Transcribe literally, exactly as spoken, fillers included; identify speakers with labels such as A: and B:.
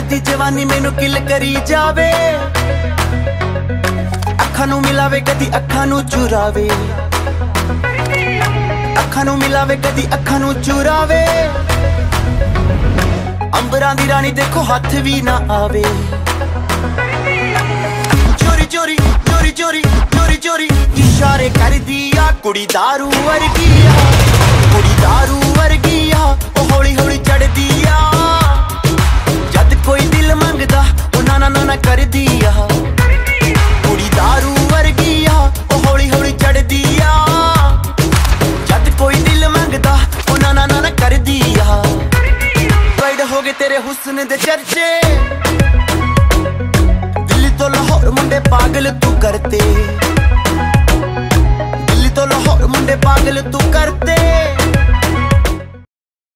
A: चढ़ती जवानी मैनू किल करी जावे, अखां नू मिलावे कदी अखां नू चुरावे, अखां नू मिलावे कदी अखां नू चुरावे। अंबरां दी रानी देखो हाथ भी ना आवे। चोरी चोरी चोरी चोरी चोरी चोरी इशारे कर दिया, कुड़ी दारू वर्गी आ, कुड़ी दारू वर्गी आ, ओ हौली हौली चढ़ दिया। जद कोई दिल मंगदा ओ ना ना ना कर दिया, कुड़ी दारू वर्गी आ, ओ हौली हौली चढ़ दिया। जद कोई दिल मंगदा ओ ना ना ना कर दिया। वाइड हो गए तेरे हुस्न दे चर्चे, दिल्ली तो लाहौर मुंडे पागल तू करते, दिल्ली तो लाहौर मुंडे पागल तू करते।